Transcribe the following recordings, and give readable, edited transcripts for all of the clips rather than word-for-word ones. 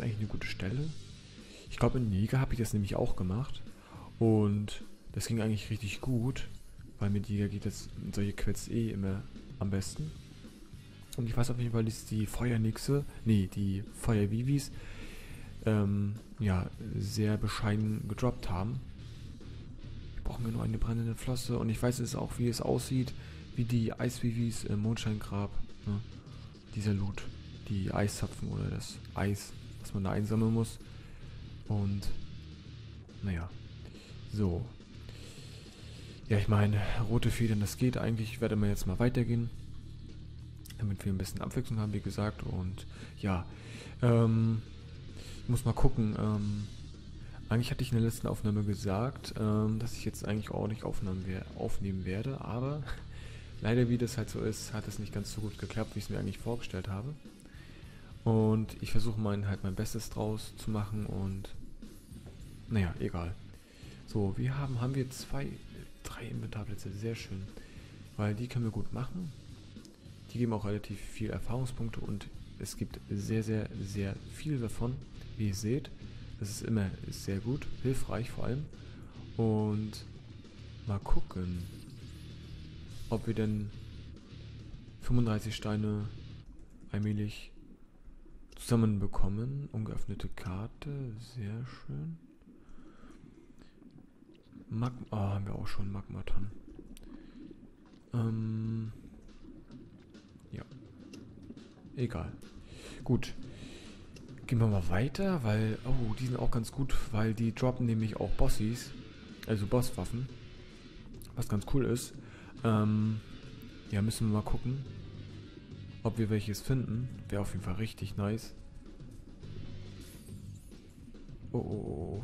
eigentlich eine gute Stelle. Ich glaube, in Jäger habe ich das nämlich auch gemacht. Und das ging eigentlich richtig gut. Weil mit Jäger geht das in solche Quests eh immer am besten. Und ich weiß auf jeden Fall, dass die Feuernixe, nee, die Feuervivis, ja, sehr bescheiden gedroppt haben. Wir brauchen ja nur eine brennende Flosse. Und ich weiß jetzt auch, wie es aussieht, wie die Eisvivis im Mondscheingrab. Ne? Dieser Loot, die Eiszapfen oder das Eis, was man da einsammeln muss. Und, naja, so. Ja, ich meine, rote Federn, das geht eigentlich. Ich werde mal jetzt mal weitergehen, damit wir ein bisschen Abwechslung haben, wie gesagt. Und ja, ich muss mal gucken. Eigentlich hatte ich in der letzten Aufnahme gesagt, dass ich jetzt eigentlich ordentlich aufnehmen werde. Aber leider, wie das halt so ist, hat es nicht ganz so gut geklappt, wie ich es mir eigentlich vorgestellt habe. Und ich versuche halt mein Bestes draus zu machen. Und naja, egal. So, haben wir 3 Inventarplätze, sehr schön. Weil die können wir gut machen. Die geben auch relativ viel Erfahrungspunkte und es gibt sehr, sehr, sehr viel davon, wie ihr seht. Das ist immer sehr gut, hilfreich vor allem. Und mal gucken, ob wir denn 35 Steine allmählich zusammenbekommen. Ungeöffnete Karte, sehr schön. Haben wir auch schon Magmaton. Ja. Egal. Gut. Gehen wir mal weiter, weil... Oh, die sind auch ganz gut, weil die droppen nämlich auch Bossies. Also Bosswaffen. Was ganz cool ist. Ja, müssen wir mal gucken, ob wir welches finden. Wäre auf jeden Fall richtig nice. Oh.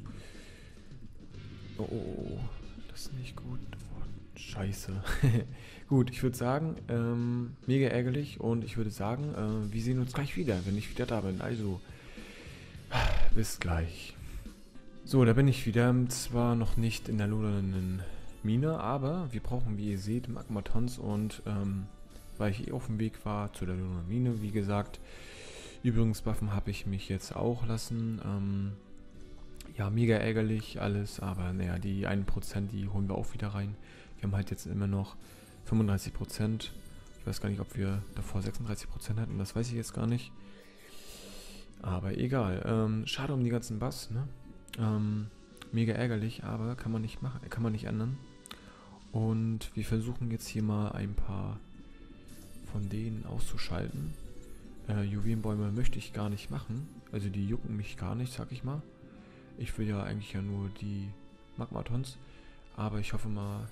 Oh, das ist nicht gut. Oh, scheiße. Gut, ich würde sagen, mega ärgerlich und ich würde sagen, wir sehen uns gleich wieder, wenn ich wieder da bin. Also, bis gleich. So, da bin ich wieder. Zwar noch nicht in der lodernden Mine, aber wir brauchen, wie ihr seht, Magmatons und weil ich auf dem Weg war zu der lodernden Mine, wie gesagt. Übrigens, Waffen habe ich mich jetzt auch lassen. Ja, mega ärgerlich alles, aber naja, die 1%, die holen wir auch wieder rein. Wir haben halt jetzt immer noch 35%. Ich weiß gar nicht, ob wir davor 36% hatten, das weiß ich jetzt gar nicht. Aber egal. Schade um die ganzen Bass, ne? Mega ärgerlich, aber kann man nicht machen, kann man nicht ändern. Und wir versuchen jetzt hier mal ein paar von denen auszuschalten. Juwelenbäume möchte ich gar nicht machen. Also die jucken mich gar nicht, sag ich mal. Ich will ja eigentlich ja nur die Magmatons. Aber ich hoffe mal...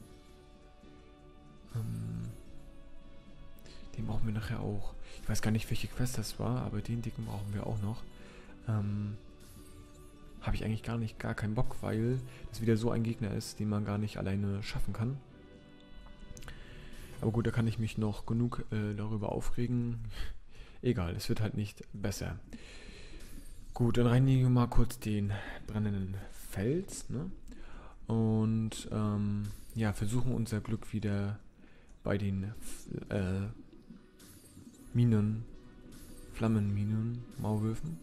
den brauchen wir nachher auch. Ich weiß gar nicht, welche Quest das war, aber den dicken brauchen wir auch noch. Habe ich eigentlich gar keinen Bock, weil das wieder so ein Gegner ist, den man gar nicht alleine schaffen kann. Aber gut, da kann ich mich noch genug darüber aufregen. Egal, es wird halt nicht besser. Gut, dann reinigen wir mal kurz den brennenden Fels, ne? Und ja, versuchen unser Glück wieder bei den Flammenminen, Maulwürfen.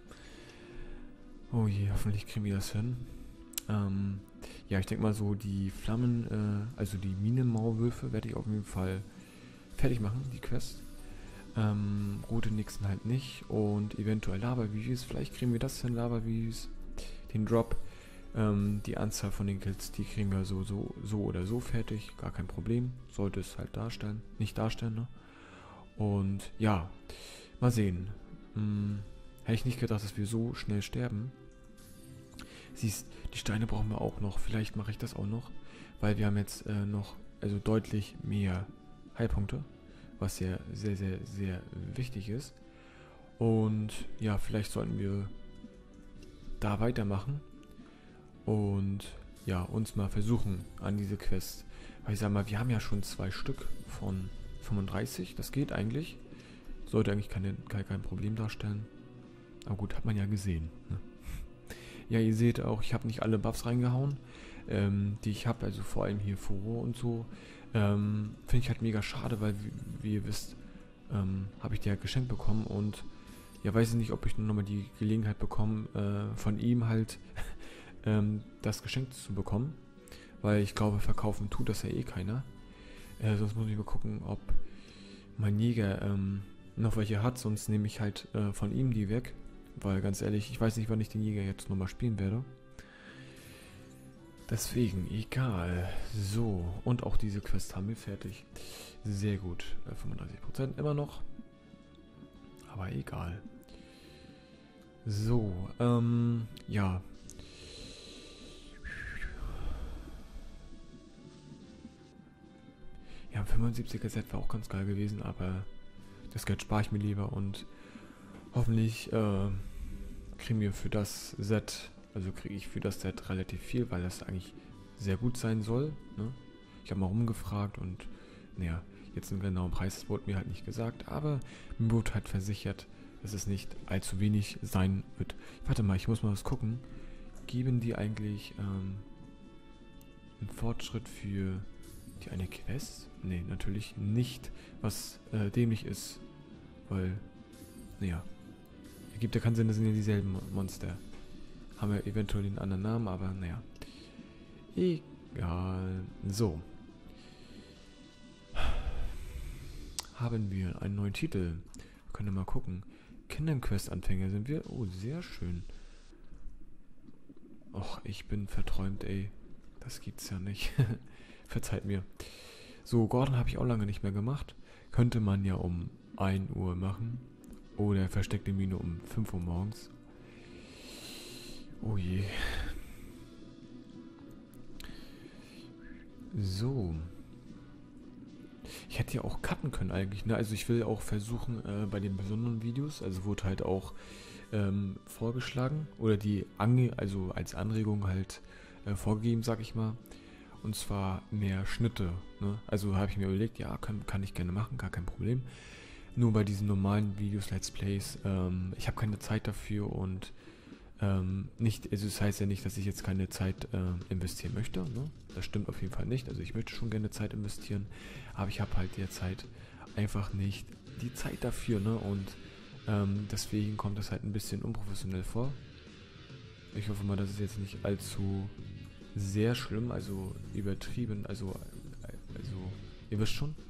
Oh je, hoffentlich kriegen wir das hin. Ja, ich denke mal so, die also die Minenmaulwürfe werde ich auf jeden Fall fertig machen, die Quest. Rote Nixen halt nicht und eventuell Lava-Vivis, vielleicht kriegen wir das hin, Lava-Vivis, den Drop. Die Anzahl von den Kills, die kriegen wir so oder so fertig, gar kein Problem, sollte es halt nicht darstellen, ne? Und ja, mal sehen. Hätte ich nicht gedacht, dass wir so schnell sterben. Siehst, die Steine brauchen wir auch noch, vielleicht mache ich das auch noch, weil wir haben jetzt noch also deutlich mehr Heilpunkte, was ja sehr, sehr, sehr wichtig ist. Und ja, vielleicht sollten wir da weitermachen. Und ja, uns mal versuchen an diese Quest. Weil ich sag mal, wir haben ja schon 2 Stück von 35. Das geht eigentlich. Sollte eigentlich kein Problem darstellen. Aber gut, hat man ja gesehen. Ne? Ja, ihr seht auch, ich habe nicht alle Buffs reingehauen, die ich habe. Also vor allem hier Furore und so. Finde ich halt mega schade, weil, wie ihr wisst, habe ich die halt geschenkt bekommen. Und ja, weiß ich nicht, ob ich nochmal die Gelegenheit bekomme, von ihm halt das geschenkt zu bekommen. Weil ich glaube, verkaufen tut das ja eh keiner. Sonst muss ich mal gucken, ob mein Jäger noch welche hat, sonst nehme ich halt von ihm die weg. Weil ganz ehrlich, ich weiß nicht, wann ich den Jäger jetzt nochmal spielen werde. Deswegen, egal. So, und auch diese Quest haben wir fertig. Sehr gut. 35% immer noch. Aber egal. So, ja. Ja, 75er Set wäre auch ganz geil gewesen, aber das Geld spare ich mir lieber und hoffentlich kriegen wir für das Set, also kriege ich für das Set relativ viel, weil das eigentlich sehr gut sein soll. Ne? Ich habe mal rumgefragt und naja, jetzt einen genauen Preis wurde mir halt nicht gesagt, aber mir wurde halt versichert, dass es nicht allzu wenig sein wird. Warte mal, ich muss mal was gucken. Geben die eigentlich einen Fortschritt für die eine Quest? Nee, natürlich nicht, was dämlich ist, weil, naja, ergibt ja keinen Sinn, das sind ja dieselben Monster. Haben ja eventuell den anderen Namen, aber naja. Egal. So. Haben wir einen neuen Titel. Wir können mal gucken. Kinderquest-Anfänger sind wir. Oh, sehr schön. Och, ich bin verträumt, ey. Das gibt's ja nicht. Verzeiht mir. So, Gordon habe ich auch lange nicht mehr gemacht. Könnte man ja um 1 Uhr machen. Oder versteckte Mine um 5 Uhr morgens. Oh je. So. Ich hätte ja auch cutten können eigentlich, ne? Also ich will auch versuchen, bei den besonderen Videos, also wurde halt auch vorgeschlagen, oder die also als Anregung halt vorgegeben, sag ich mal. Und zwar mehr Schnitte, ne? Also habe ich mir überlegt, ja, kann ich gerne machen, gar kein Problem. Nur bei diesen normalen Videos, Let's Plays, ich habe keine Zeit dafür und nicht, also das heißt ja nicht, dass ich jetzt keine Zeit investieren möchte, ne? Das stimmt auf jeden Fall nicht. Also ich möchte schon gerne Zeit investieren, aber ich habe halt derzeit einfach nicht die Zeit dafür, ne? Und deswegen kommt das halt ein bisschen unprofessionell vor. Ich hoffe mal, das ist jetzt nicht allzu sehr schlimm, also übertrieben, also ihr wisst schon.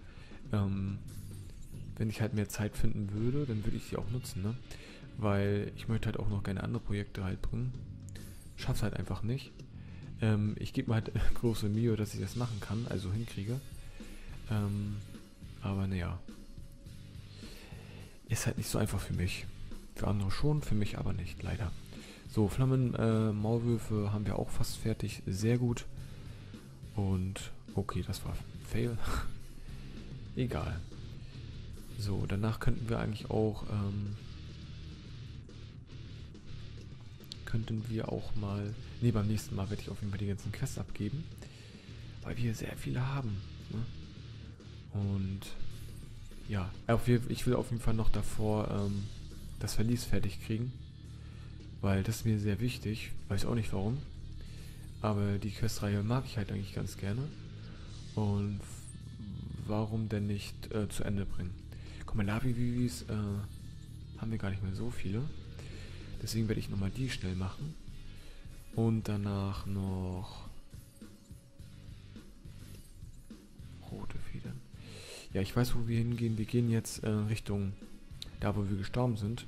Wenn ich halt mehr Zeit finden würde, dann würde ich sie auch nutzen, ne? Weil ich möchte halt auch noch gerne andere Projekte halt bringen. Schaff's halt einfach nicht. Ich gebe mir halt große Mühe, dass ich das machen kann, also hinkriege. Aber naja. Ist halt nicht so einfach für mich. Für andere schon, für mich aber nicht, leider. So, Flammen-Maulwürfe haben wir auch fast fertig. Sehr gut. Und, okay, das war Fail. Egal. So, danach könnten wir eigentlich auch, mal, ne, beim nächsten Mal werde ich auf jeden Fall die ganzen Quests abgeben, weil wir sehr viele haben, ne? Und, ja, ich will auf jeden Fall noch davor, das Verlies fertig kriegen, weil das ist mir sehr wichtig, weiß auch nicht warum, aber die Questreihe mag ich halt eigentlich ganz gerne und warum denn nicht zu Ende bringen. Guck mal, Labi-Vivis haben wir gar nicht mehr so viele. Deswegen werde ich nochmal die schnell machen. Und danach noch rote Federn. Ja, ich weiß, wo wir hingehen. Wir gehen jetzt Richtung da, wo wir gestorben sind.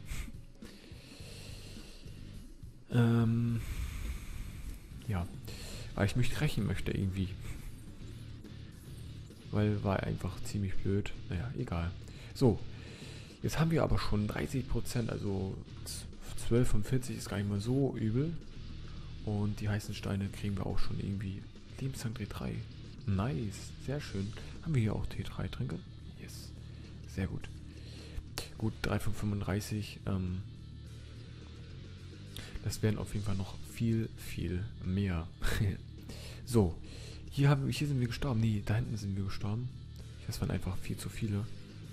Ja, weil ich mich rächen möchte irgendwie. Weil war einfach ziemlich blöd. Naja, egal. So, jetzt haben wir aber schon 30%, also 12 von 40 ist gar nicht mal so übel. Und die heißen Steine kriegen wir auch schon irgendwie. Lebenstank T3. Nice, sehr schön. Haben wir hier auch T3 Tränke? Yes, sehr gut. Gut, 3 von 35. Das wären auf jeden Fall noch viel, viel mehr. So, hier sind wir gestorben. Nee, da hinten sind wir gestorben. Das waren einfach viel zu viele.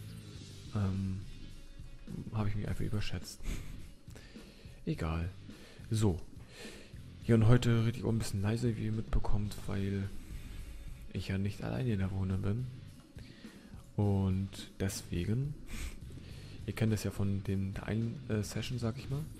Habe ich mich einfach überschätzt. Egal. So. Ja, und heute rede ich auch ein bisschen leiser, wie ihr mitbekommt, weil ich ja nicht alleine in der Wohnung bin. Und deswegen, Ihr kennt das ja von der einen Session, sag ich mal.